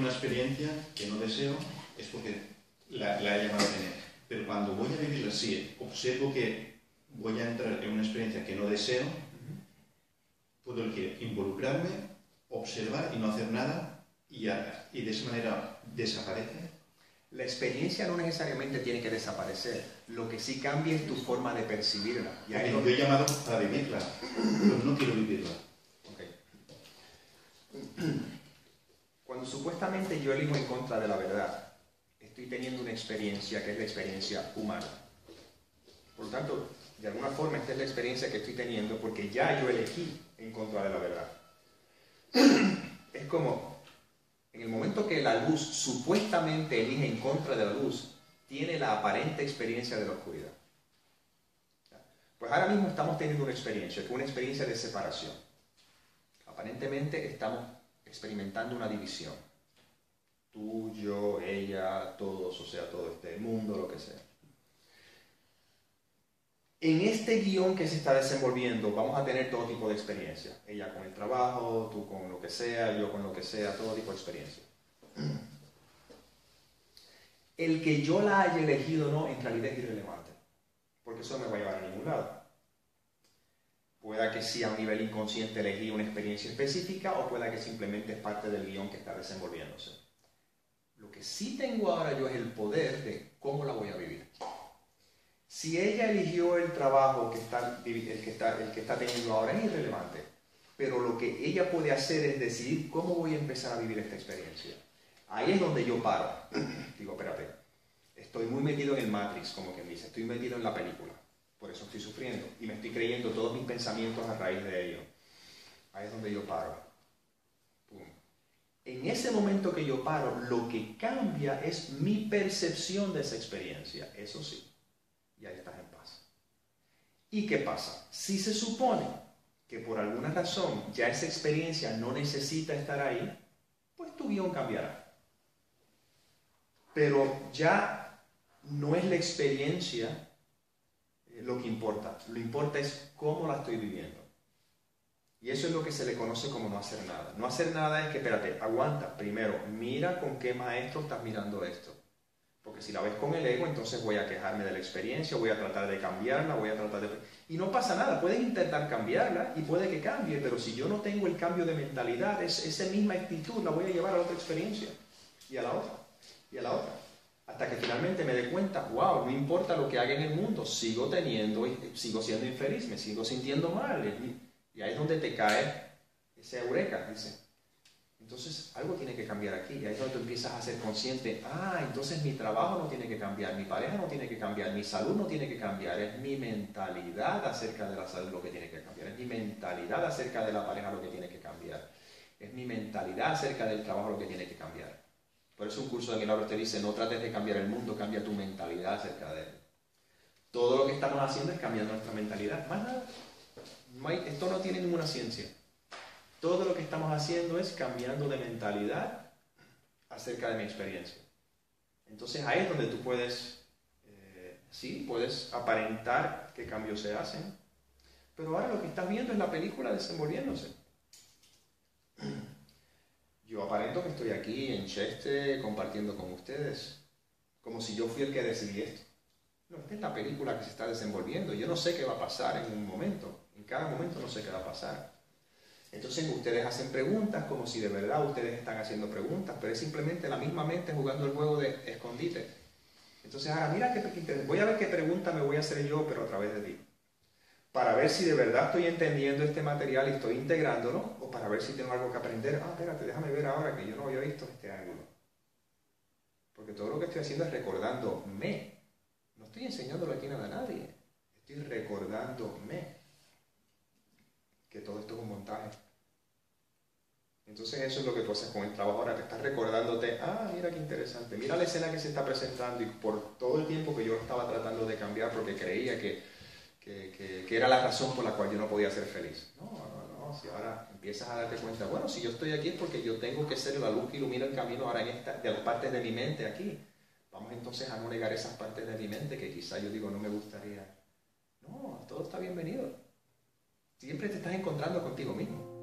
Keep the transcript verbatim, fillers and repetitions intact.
una experiencia que no deseo, es porque la, la he llamado a tener. Pero cuando voy a vivirla así, observo que voy a entrar en una experiencia que no deseo, puedo elegir involucrarme, observar y no hacer nada, y, a, y de esa manera desaparece. La experiencia no necesariamente tiene que desaparecer, lo que sí cambia es tu forma de percibirla. Y ahí lo que he llamado para vivirla, pero no quiero vivirla. Okay. Cuando supuestamente yo elijo en contra de la verdad, estoy teniendo una experiencia que es la experiencia humana. Por lo tanto, de alguna forma esta es la experiencia que estoy teniendo porque ya yo elegí en contra de la verdad. Es como en el momento que la luz supuestamente elige en contra de la luz, tiene la aparente experiencia de la oscuridad. Pues ahora mismo estamos teniendo una experiencia, que es una experiencia de separación. Aparentemente estamos experimentando una división. Tú, yo, ella, todos, o sea, todo este mundo, lo que sea. En este guión que se está desenvolviendo vamos a tener todo tipo de experiencia. Ella con el trabajo, tú con lo que sea, yo con lo que sea, todo tipo de experiencia. El que yo la haya elegido o no, en realidad es irrelevante. Porque eso no me va a llevar a ningún lado. Pueda que sí a un nivel inconsciente elegí una experiencia específica o pueda que simplemente es parte del guión que está desenvolviéndose. Lo que sí tengo ahora yo es el poder de cómo la voy a vivir. Si ella eligió el trabajo que está, el que está, el que está teniendo ahora es irrelevante, pero lo que ella puede hacer es decidir cómo voy a empezar a vivir esta experiencia. Ahí es donde yo paro. Digo, espérate, estoy muy metido en el Matrix, como quien dice, estoy metido en la película, por eso estoy sufriendo y me estoy creyendo todos mis pensamientos a raíz de ello. Ahí es donde yo paro. Pum. En ese momento que yo paro, lo que cambia es mi percepción de esa experiencia, eso sí. Y ahí estás en paz. ¿Y qué pasa? Si se supone que por alguna razón ya esa experiencia no necesita estar ahí, pues tu guión cambiará. Pero ya no es la experiencia lo que importa. Lo que importa es cómo la estoy viviendo. Y eso es lo que se le conoce como no hacer nada. No hacer nada es que, espérate, aguanta. Primero, mira con qué maestro estás mirando esto. Porque si la ves con el ego, entonces voy a quejarme de la experiencia, voy a tratar de cambiarla, voy a tratar de... Y no pasa nada, puedes intentar cambiarla y puede que cambie, pero si yo no tengo el cambio de mentalidad, es, esa misma actitud la voy a llevar a la otra experiencia, y a la otra, y a la otra. Hasta que finalmente me dé cuenta, wow, no importa lo que haga en el mundo, sigo teniendo, sigo siendo infeliz, me sigo sintiendo mal. Y ahí es donde te cae ese eureka, dice. Entonces, algo tiene que cambiar aquí. Y ahí es donde tú empiezas a ser consciente. Ah, entonces mi trabajo no tiene que cambiar, mi pareja no tiene que cambiar, mi salud no tiene que cambiar. Es mi mentalidad acerca de la salud lo que tiene que cambiar. Es mi mentalidad acerca de la pareja lo que tiene que cambiar. Es mi mentalidad acerca del trabajo lo que tiene que cambiar. Por eso un curso de milagros te dice, no trates de cambiar el mundo, cambia tu mentalidad acerca de él. Todo lo que estamos haciendo es cambiar nuestra mentalidad. Más nada. No hay, esto no tiene ninguna ciencia. Todo lo que estamos haciendo es cambiando de mentalidad acerca de mi experiencia. Entonces ahí es donde tú puedes, eh, sí, puedes aparentar qué cambios se hacen, pero ahora lo que estás viendo es la película desenvolviéndose. Yo aparento que estoy aquí en Cheste compartiendo con ustedes, como si yo fui el que decidí esto. No, esta es la película que se está desenvolviendo. Yo no sé qué va a pasar en un momento. En cada momento no sé qué va a pasar. Entonces ustedes hacen preguntas como si de verdad ustedes están haciendo preguntas, pero es simplemente la misma mente jugando el juego de escondite. Entonces ahora mira qué interesante. Voy a ver qué pregunta me voy a hacer yo, pero a través de ti. Para ver si de verdad estoy entendiendo este material y estoy integrándolo, o para ver si tengo algo que aprender. Ah, espérate, déjame ver ahora que yo no había visto este ángulo. Porque todo lo que estoy haciendo es recordándome. No estoy enseñándolo aquí nada a nadie. Estoy recordándome que todo esto es un montaje. Entonces eso es lo que tú haces con el trabajo ahora, te estás recordándote, ah, mira qué interesante, mira la escena que se está presentando y por todo el tiempo que yo estaba tratando de cambiar porque creía que, que, que, que era la razón por la cual yo no podía ser feliz. No, no, no, si ahora empiezas a darte cuenta, bueno, si yo estoy aquí es porque yo tengo que ser la luz que ilumina el camino ahora en esta, de las partes de mi mente aquí. Vamos entonces a no negar esas partes de mi mente que quizá yo digo no me gustaría. No, todo está bienvenido. Siempre te estás encontrando contigo mismo.